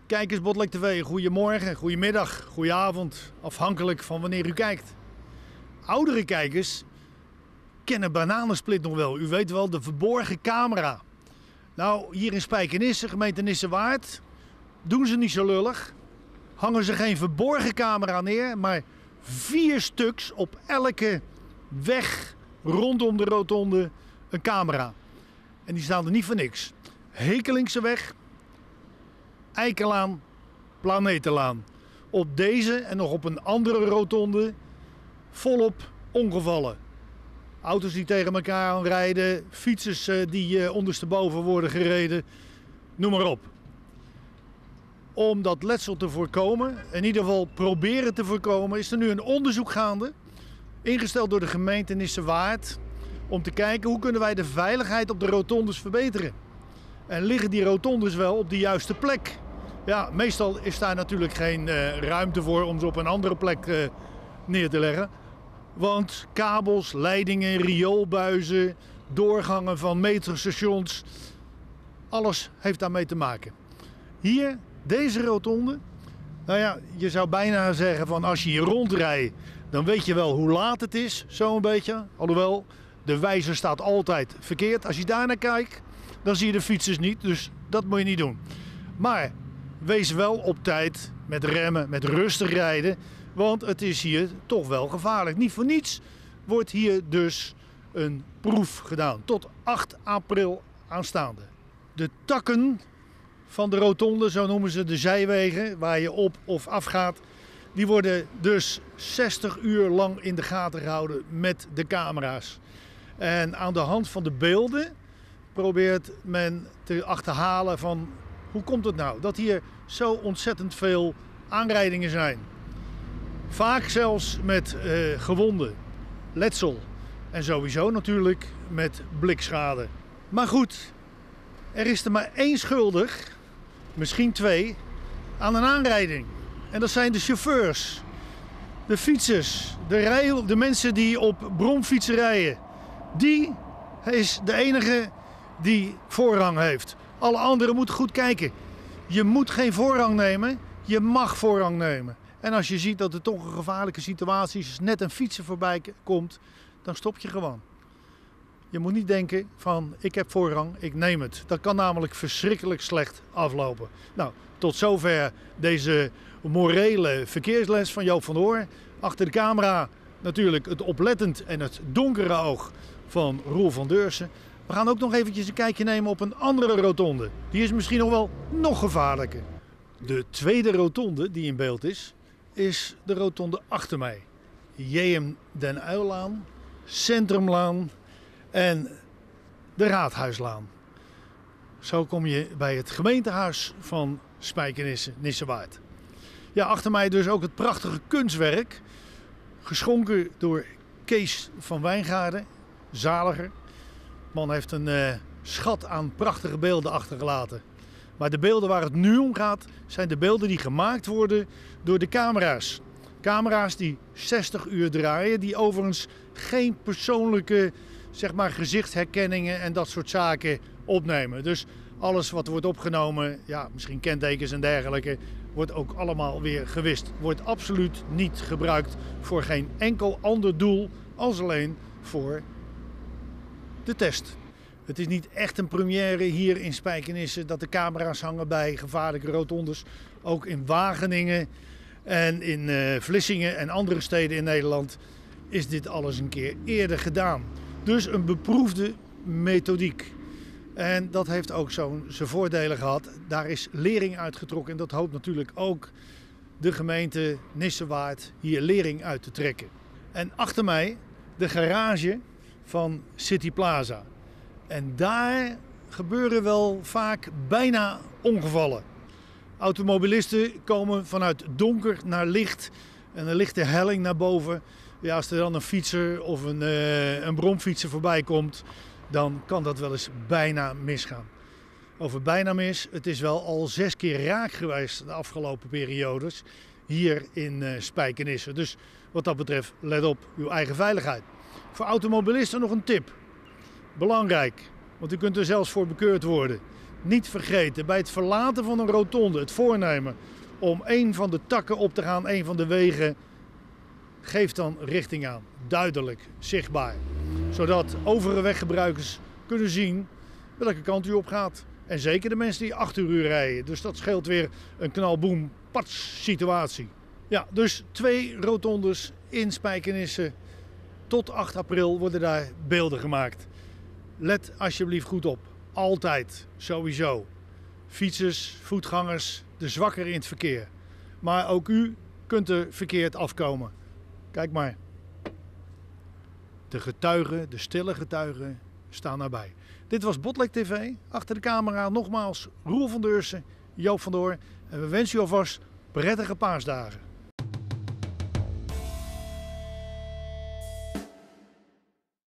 Kijkers Botlek TV, goedemorgen, goedemiddag, goedenavond, afhankelijk van wanneer u kijkt. Oudere kijkers kennen Bananensplit nog wel. U weet wel, de verborgen camera. Nou, hier in Spijkenisse, gemeente Nissewaard, doen ze niet zo lullig. Hangen ze geen verborgen camera neer, maar 4 stuks op elke weg rondom de rotonde een camera. En die staan er niet voor niks. Hekelingseweg, Eikelaan, Planetenlaan. Op deze en nog op een andere rotonde volop ongevallen. Auto's die tegen elkaar aanrijden, fietsers die ondersteboven worden gereden, noem maar op. Om dat letsel te voorkomen, in ieder geval proberen te voorkomen, is er nu een onderzoek gaande, ingesteld door de gemeente Nissewaard, om te kijken hoe kunnen wij de veiligheid op de rotondes verbeteren. En liggen die rotondes wel op de juiste plek? Ja, meestal is daar natuurlijk geen ruimte voor om ze op een andere plek neer te leggen. Want kabels, leidingen, rioolbuizen, doorgangen van metrostations, alles heeft daarmee te maken. Hier, deze rotonde, nou ja, je zou bijna zeggen van als je hier rondrijdt, dan weet je wel hoe laat het is, zo'n beetje. Alhoewel, de wijzer staat altijd verkeerd. Als je daar naar kijkt, dan zie je de fietsers niet, dus dat moet je niet doen. Maar wees wel op tijd met remmen, met rustig rijden, want het is hier toch wel gevaarlijk. Niet voor niets wordt hier dus een proef gedaan, tot 8 april aanstaande. De takken van de rotonde, zo noemen ze de zijwegen, waar je op of af gaat, die worden dus 60 uur lang in de gaten gehouden met de camera's. En aan de hand van de beelden probeert men te achterhalen van hoe komt het nou dat hier zo ontzettend veel aanrijdingen zijn. Vaak zelfs met gewonden, letsel en sowieso natuurlijk met blikschade. Maar goed, er is er maar 1 schuldig, misschien 2, aan een aanrijding. En dat zijn de chauffeurs, de fietsers, de mensen die op bromfietsen rijden. Die is de enige die voorrang heeft. Alle anderen moeten goed kijken. Je moet geen voorrang nemen, je mag voorrang nemen. En als je ziet dat er toch een gevaarlijke situatie is, net een fietser voorbij komt, dan stop je gewoon. Je moet niet denken van ik heb voorrang, ik neem het. Dat kan namelijk verschrikkelijk slecht aflopen. Nou, tot zover deze morele verkeersles van Joop van der Hoorn. Achter de camera natuurlijk het oplettend en het donkere oog van Roel van Deursen. We gaan ook nog eventjes een kijkje nemen op een andere rotonde. Die is misschien nog wel nog gevaarlijker. De tweede rotonde die in beeld is de rotonde achter mij. J.M. den Uylaan, Centrumlaan en de Raadhuislaan. Zo kom je bij het gemeentehuis van Spijkenisse, Nissewaard. Ja, achter mij dus ook het prachtige kunstwerk, geschonken door Kees van Wijngaarden, zaliger. De man heeft een schat aan prachtige beelden achtergelaten. Maar de beelden waar het nu om gaat, zijn de beelden die gemaakt worden door de camera's. Camera's die 60 uur draaien, die overigens geen persoonlijke gezichtsherkenningen en dat soort zaken opnemen. Dus alles wat wordt opgenomen, ja, misschien kentekens en dergelijke, wordt ook allemaal weer gewist. Wordt absoluut niet gebruikt voor geen enkel ander doel als alleen voor de test. Het is niet echt een première hier in Spijkenisse dat de camera's hangen bij gevaarlijke rotondes. Ook in Wageningen en in Vlissingen en andere steden in Nederland is dit alles een keer eerder gedaan. Dus een beproefde methodiek. En dat heeft ook zijn voordelen gehad. Daar is lering uitgetrokken en dat hoopt natuurlijk ook de gemeente Nissewaard hier lering uit te trekken. En achter mij de garage van City Plaza. En daar gebeuren wel vaak bijna ongevallen. Automobilisten komen vanuit donker naar licht en een lichte helling naar boven. Ja, als er dan een fietser of een bromfietser voorbij komt, dan kan dat wel eens bijna misgaan. Over bijna mis, het is wel al 6 keer raak geweest de afgelopen periodes hier in Spijkenisse. Dus wat dat betreft, let op uw eigen veiligheid. Voor automobilisten nog een tip. Belangrijk, want u kunt er zelfs voor bekeurd worden. niet vergeten bij het verlaten van een rotonde het voornemen om een van de takken op te gaan, een van de wegen. Geef dan richting aan, duidelijk, zichtbaar. Zodat overige weggebruikers kunnen zien welke kant u op gaat. En zeker de mensen die achter u rijden. Dus dat scheelt weer een knalboem, pats situatie. Ja, dus 2 rotondes in Spijkenisse. Tot 8 april worden daar beelden gemaakt. Let alsjeblieft goed op. Altijd, sowieso. Fietsers, voetgangers, de zwakkeren in het verkeer. Maar ook u kunt er verkeerd afkomen. Kijk maar. De getuigen, de stille getuigen, staan nabij. Dit was Botlek TV. Achter de camera nogmaals Roel van Deursen, Joop van Doorn. En we wensen u alvast prettige paasdagen.